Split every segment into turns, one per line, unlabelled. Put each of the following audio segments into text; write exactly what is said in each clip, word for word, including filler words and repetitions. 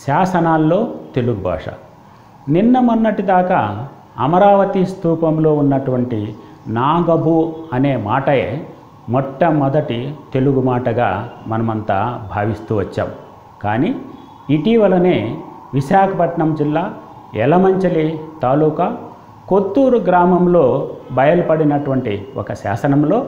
శాసనాల్లో తెలుగు భాష. నిన్న మొన్నటి దాకా అమరావతి స్తూపంలో ఉన్నటువంటి నాగభు అనే మాటే మొట్టమొదటి తెలుగు మాటగా మనమంతా భావిస్తూ వచ్చాం. కానీ ఇటీవలనే విశాఖపట్నం జిల్లా యలమంచిలి తాలూకా కొత్తూరు గ్రామంలో బయలుపడినటువంటి ఒక శాసనంలో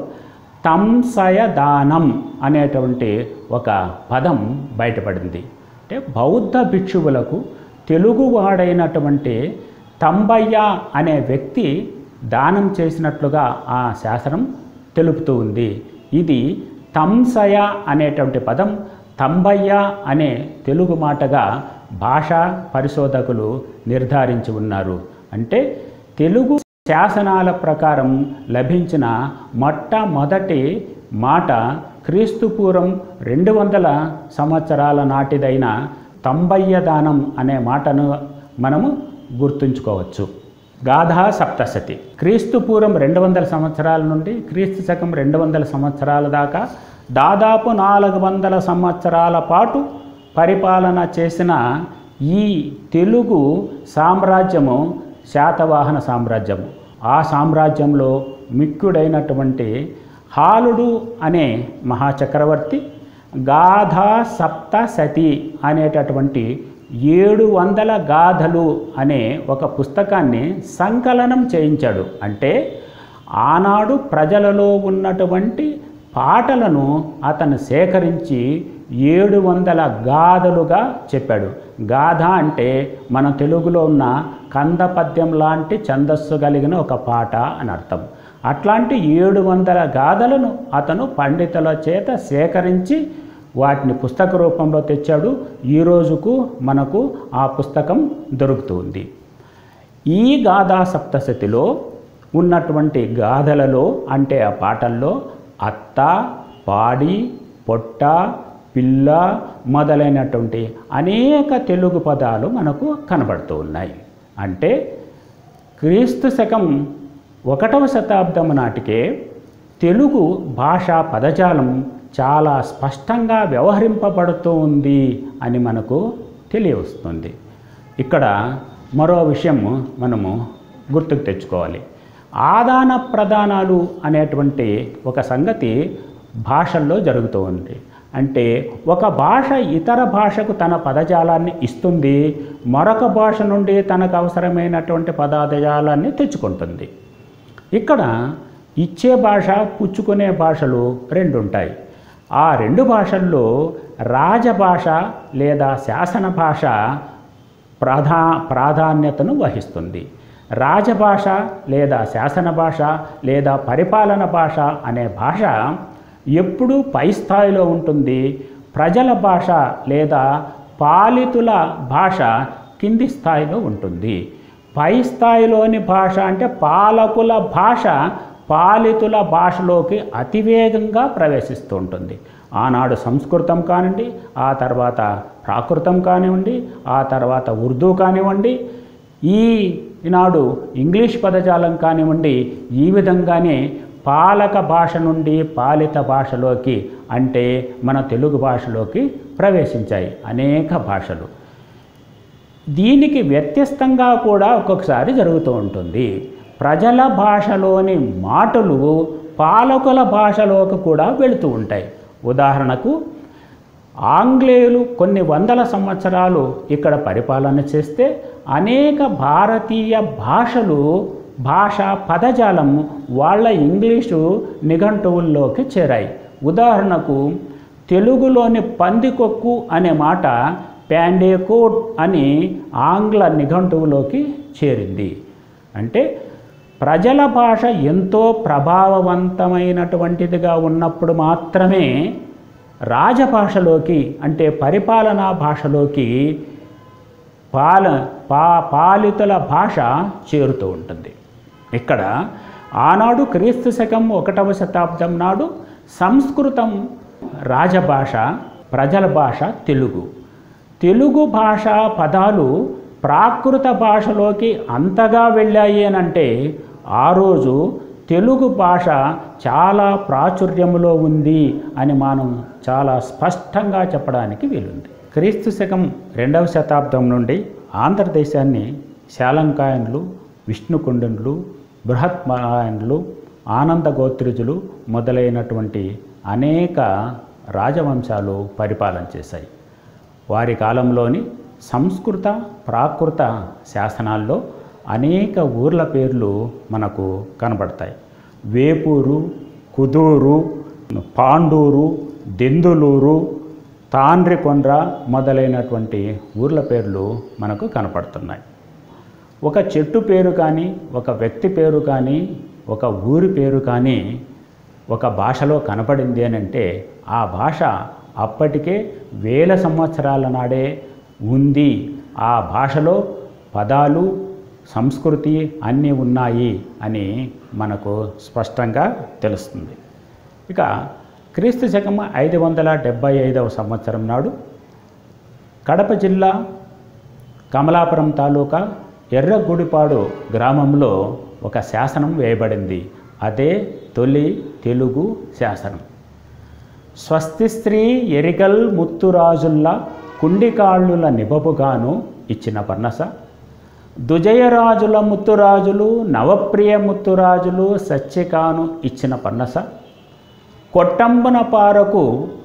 తంసయదానం అనేటువంటి ఒక పదం బయటపడింది. అంటే బౌద్ధ భిక్షువులకు తెలుగువాడైనటువంటి తంబయ్య అనే వ్యక్తి దానం చేసినట్లుగా ఆ శాసనం తెలుపుతూ ఉంది. ఇది తంసయ అనేటువంటి పదం తంబయ్య అనే తెలుగు మాటగా భాషా పరిశోధకులు నిర్ధారించి ఉన్నారు. అంటే తెలుగు శాసనాల ప్రకారం లభించిన మొట్టమొదటి మాట క్రీస్తుపూర్వం రెండు వందల సంవత్సరాల నాటిదైన తంబయ్య దానం అనే మాటను మనము గుర్తుంచుకోవచ్చు. గాథా సప్తశతి క్రీస్తుపూర్వం రెండు వందల సంవత్సరాల నుండి క్రీస్తు శకం రెండు వందల సంవత్సరాల దాకా దాదాపు నాలుగు వందల సంవత్సరాల పాటు పరిపాలన చేసిన ఈ తెలుగు సామ్రాజ్యము శాతవాహన సామ్రాజ్యము. ఆ సామ్రాజ్యంలో మిక్కుడైనటువంటి హాలుడు అనే మహాచక్రవర్తి గాథా సప్తశతి అనేటటువంటి ఏడు వందల గాథలు అనే ఒక పుస్తకాన్ని సంకలనం చేయించాడు. అంటే ఆనాడు ప్రజలలో ఉన్నటువంటి పాటలను అతను సేకరించి ఏడు వందల గాథలుగా చెప్పాడు. గాథ అంటే మన తెలుగులో ఉన్న కంద పద్యం లాంటి ఛందస్సు కలిగిన ఒక పాట అని అర్థం. అట్లాంటి ఏడు వందల గాథలను అతను పండితుల చేత సేకరించి వాటిని పుస్తక రూపంలో తెచ్చాడు. ఈ రోజుకు మనకు ఆ పుస్తకం దొరుకుతుంది. ఈ గాథా సప్తశతిలో ఉన్నటువంటి గాథలలో అంటే ఆ పాటల్లో అత్త, పాడి, పొట్ట, పిల్ల మొదలైనటువంటి అనేక తెలుగు పదాలు మనకు కనబడుతూ ఉన్నాయి. అంటే క్రీస్తు శకం ఒకటవ శతాబ్దం నాటికే తెలుగు భాషా పదజాలం చాలా స్పష్టంగా వ్యవహరింపబడుతూ ఉంది అని మనకు తెలియవస్తుంది. ఇక్కడ మరో విషయం మనము గుర్తుకు తెచ్చుకోవాలి. ఆదాన ప్రదానాలు అనేటువంటి ఒక సంగతి భాషల్లో జరుగుతూ ఉంది. అంటే ఒక భాష ఇతర భాషకు తన పదజాలాన్ని ఇస్తుంది, మరొక భాష నుండి తనకు అవసరమైనటువంటి పదజాలాన్ని తెచ్చుకుంటుంది. ఇక్కడ ఇచ్చే భాష, పుచ్చుకునే భాషలు రెండు ఉంటాయి. ఆ రెండు భాషల్లో రాజభాష లేదా శాసన భాష ప్రాధా ప్రాధాన్యతను వహిస్తుంది. రాజభాష లేదా శాసన భాష లేదా పరిపాలన భాష అనే భాష ఎప్పుడూ పై స్థాయిలో ఉంటుంది. ప్రజల భాష లేదా పాలితుల భాష కింది స్థాయిలో ఉంటుంది. పై స్థాయిలోని భాష అంటే పాలకుల భాష పాలితుల భాషలోకి అతివేగంగా ప్రవేశిస్తూ ఉంటుంది. ఆనాడు సంస్కృతం కానివ్వండి, ఆ తర్వాత ప్రాకృతం కానివ్వండి, ఆ తర్వాత ఉర్దూ కానివ్వండి, ఈ ఈనాడు ఇంగ్లీష్ పదజాలం కానివ్వండి, ఈ విధంగానే పాలక భాష నుండి పాలిత భాషలోకి అంటే మన తెలుగు భాషలోకి ప్రవేశించాయి అనేక భాషలు. దీనికి వ్యత్యస్తంగా కూడా ఒక్కొక్కసారి జరుగుతూ ఉంటుంది. ప్రజల భాషలోని మాటలు పాలకుల భాషలోకి కూడా వెళుతూ ఉంటాయి. ఉదాహరణకు ఆంగ్లేయులు కొన్ని వందల సంవత్సరాలు ఇక్కడ పరిపాలన చేస్తే అనేక భారతీయ భాషలు భాషా పదజాలం వాళ్ళ ఇంగ్లీషు నిఘంటువుల్లోకి చేరాయి. ఉదాహరణకు తెలుగులోని పందికొక్కు అనే మాట ప్యాండేకోట్ అని ఆంగ్ల నిఘంటువులోకి చేరింది. అంటే ప్రజల భాష ఎంతో ప్రభావవంతమైనటువంటిదిగా ఉన్నప్పుడు మాత్రమే రాజభాషలోకి అంటే పరిపాలనా భాషలోకి పాల పా పాలితుల భాష చేరుతూ ఉంటుంది. ఇక్కడ ఆనాడు క్రీస్తు శకం ఒకటవ శతాబ్దం నాడు సంస్కృతం రాజభాష, ప్రజల భాష తెలుగు. తెలుగు భాషా పదాలు ప్రాకృత భాషలోకి అంతగా వెళ్ళాయి అనంటే ఆ రోజు తెలుగు భాష చాలా ప్రాచుర్యములో ఉంది అని మనం చాలా స్పష్టంగా చెప్పడానికి వీలుంది. క్రీస్తు శకం రెండవ శతాబ్దం నుండి ఆంధ్రదేశాన్ని శాలంకాయన్లు, విష్ణుకుండినులు, బృహత్మలాయన్లు, ఆనందగోత్రిజులు మొదలైనటువంటి అనేక రాజవంశాలు పరిపాలన చేశాయి. వారి కాలంలోని సంస్కృత ప్రాకృత శాసనాల్లో అనేక ఊర్ల పేర్లు మనకు కనబడతాయి. వేపూరు, కుదూరు, పాండూరు, దెందులూరు, తాండ్రికొండ్ర మొదలైనటువంటి ఊర్ల పేర్లు మనకు కనపడుతున్నాయి. ఒక చెట్టు పేరు కానీ, ఒక వ్యక్తి పేరు కానీ, ఒక ఊరి పేరు కానీ ఒక భాషలో కనపడింది అని అంటే ఆ భాష అప్పటికే వేల సంవత్సరాల నాడే ఉంది. ఆ భాషలో పదాలు, సంస్కృతి అన్నీ ఉన్నాయి అని మనకు స్పష్టంగా తెలుస్తుంది. ఇక క్రీస్తు శకం ఐదు వందల డెబ్భై ఐదవ సంవత్సరం నాడు కడప జిల్లా కమలాపురం తాలూకా ఎర్రగుడిపాడు గ్రామంలో ఒక శాసనం వేయబడింది. అదే తొలి తెలుగు శాసనం. స్వస్తి స్త్రీ ఎరికల్ ముత్తురాజుల్లా కుండికాళ్ళుల నిబపుగాను ఇచ్చిన పన్నస, దుజయరాజుల ముత్తురాజులు నవప్రియ ముత్తురాజులు సత్యకాను ఇచ్చిన పన్నస, కొట్టంబున పారకు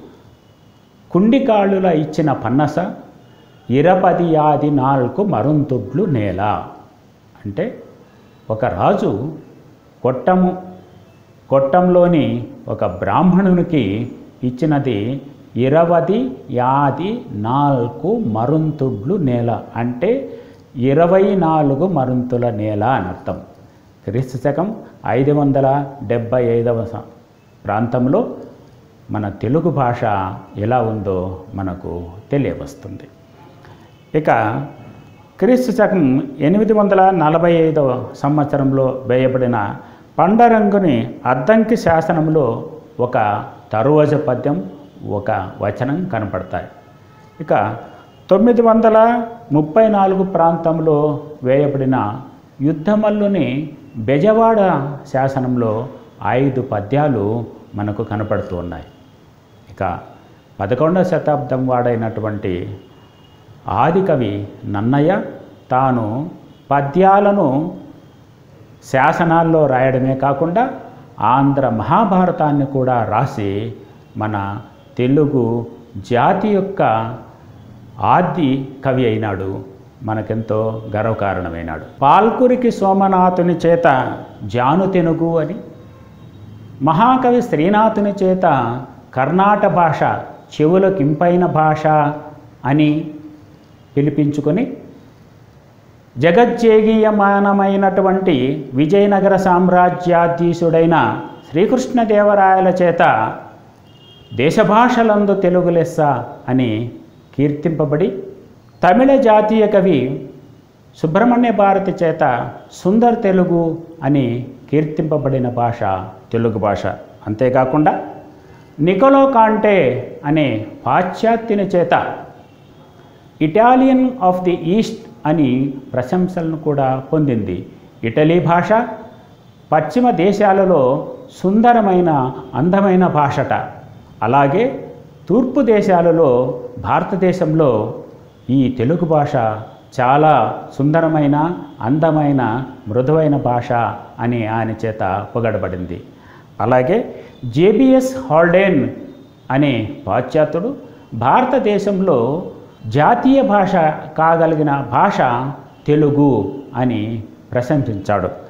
కుండికాళ్ళుల ఇచ్చిన పన్నస, ఇరపది యాది నాలుగు మరుంతుడ్లు నేల. అంటే ఒక రాజు కొట్టము కొట్టంలోని ఒక బ్రాహ్మణునికి ఇచ్చినది ఇరవది యాది నాలుగు మరుంతుడ్లు నేల, అంటే ఇరవై నాలుగు మరుంతుల నేల అని అర్థం. క్రీస్తు శకం ఐదు వందల డెబ్భై ఐదవ ప్రాంతంలో మన తెలుగు భాష ఎలా ఉందో మనకు తెలియవస్తుంది. ఇక క్రీస్తు శకం ఎనిమిది వందల నలభై ఐదవ సంవత్సరంలో వేయబడిన పండరంగుని అద్దంకి శాసనంలో ఒక తరువజ పద్యం, ఒక వచనం కనపడతాయి. ఇక తొమ్మిది వందల ముప్పై నాలుగు ప్రాంతంలో వేయబడిన యుద్ధమల్లుని బెజవాడ శాసనంలో ఐదు పద్యాలు మనకు కనపడుతూ ఉన్నాయి. ఇక పదకొండవ శతాబ్దం వాడైనటువంటి ఆదికవి నన్నయ్య తాను పద్యాలను శాసనాల్లో రాయడమే కాకుండా ఆంధ్ర మహాభారతాన్ని కూడా రాసి మన తెలుగు జాతి యొక్క ఆది కవి అయినాడు. మనకెంతో గర్వకారణమైనాడు. పాల్కురికి సోమనాథుని చేత జాను తెనుగు అని, మహాకవి శ్రీనాథుని చేత కర్ణాట భాష చెవులకింపైన భాష అని పిలిపించుకొని జగజ్జేగీయమానమైనటువంటి విజయనగర సామ్రాజ్యాధీశుడైన శ్రీకృష్ణదేవరాయల చేత దేశభాషలందు తెలుగు లెస్స అని కీర్తింపబడి, తమిళ జాతీయ కవి సుబ్రహ్మణ్య భారతి చేత సుందర్ తెలుగు అని కీర్తింపబడిన భాష తెలుగు భాష. అంతేకాకుండా నికోలో కాంటే అనే పాశ్చాత్యుని చేత ఇటాలియన్ ఆఫ్ ది ఈస్ట్ అని ప్రశంసలను కూడా పొందింది. ఇటలీ భాష పశ్చిమ దేశాలలో సుందరమైన అందమైన భాషట. అలాగే తూర్పు దేశాలలో భారతదేశంలో ఈ తెలుగు భాష చాలా సుందరమైన అందమైన మృదువైన భాష అని ఆయన చేత పొగడబడింది. అలాగే జేబిఎస్ హాల్డేన్ అనే పాశ్చాత్యుడు భారతదేశంలో జాతీయ భాష కాగలిగిన భాష తెలుగు అని ప్రశంసించాడు.